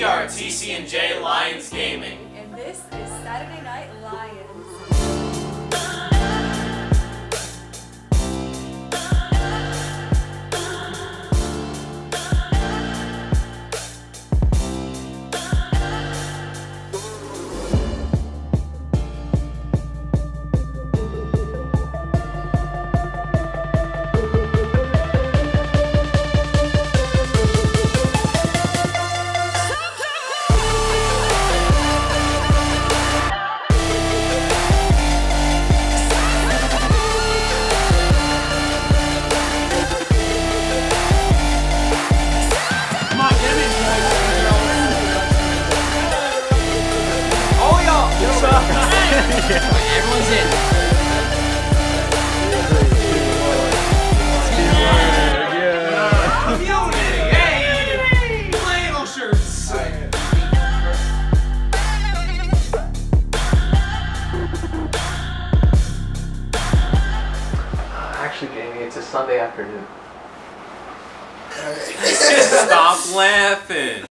We are TCNJ Lions Gaming. And this is Saturday Night Lions. Everyone's in. I'm feeling it. Hey! Flannel shirts. Actually, Jamie, it's a Sunday afternoon. Stop laughing.